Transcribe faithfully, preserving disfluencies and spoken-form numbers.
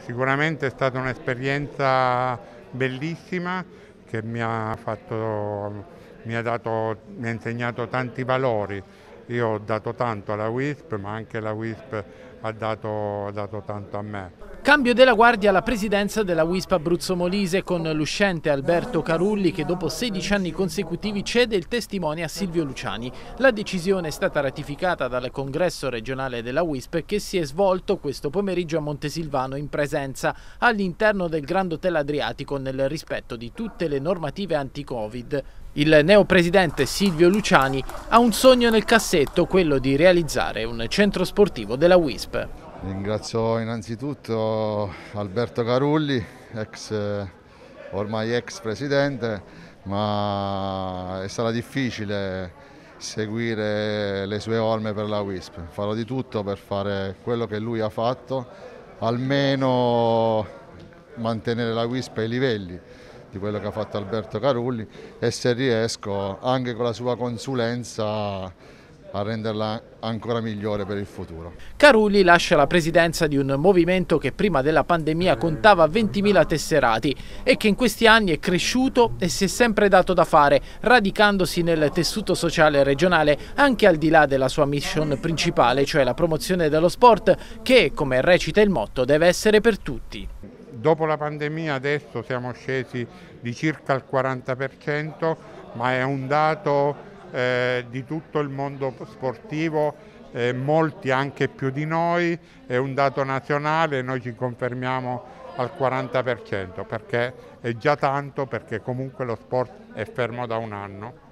Sicuramente è stata un'esperienza bellissima che mi ha fatto, mi ha dato, mi ha insegnato tanti valori. Io ho dato tanto alla W I S P, ma anche la W I S P ha dato, ha dato tanto a me. Cambio della guardia alla presidenza della W I S P Abruzzo Molise con l'uscente Alberto Carulli che dopo sedici anni consecutivi cede il testimone a Silvio Luciani. La decisione è stata ratificata dal congresso regionale della W I S P che si è svolto questo pomeriggio a Montesilvano in presenza all'interno del Grand Hotel Adriatico nel rispetto di tutte le normative anti-Covid. Il neopresidente Silvio Luciani ha un sogno nel cassetto, quello di realizzare un centro sportivo della W I S P. Ringrazio innanzitutto Alberto Carulli, ex, ormai ex presidente, ma è stato difficile seguire le sue orme per la W I S P. Farò di tutto per fare quello che lui ha fatto, almeno mantenere la W I S P ai livelli di quello che ha fatto Alberto Carulli e se riesco anche con la sua consulenza a renderla ancora migliore per il futuro. Carulli lascia la presidenza di un movimento che prima della pandemia contava ventimila tesserati e che in questi anni è cresciuto e si è sempre dato da fare, radicandosi nel tessuto sociale regionale anche al di là della sua mission principale, cioè la promozione dello sport che, come recita il motto, deve essere per tutti. Dopo la pandemia adesso siamo scesi di circa il quaranta per cento, ma è un dato Eh, di tutto il mondo sportivo, eh, molti anche più di noi, è un dato nazionale, noi ci confermiamo al quaranta per cento perché è già tanto, perché comunque lo sport è fermo da un anno.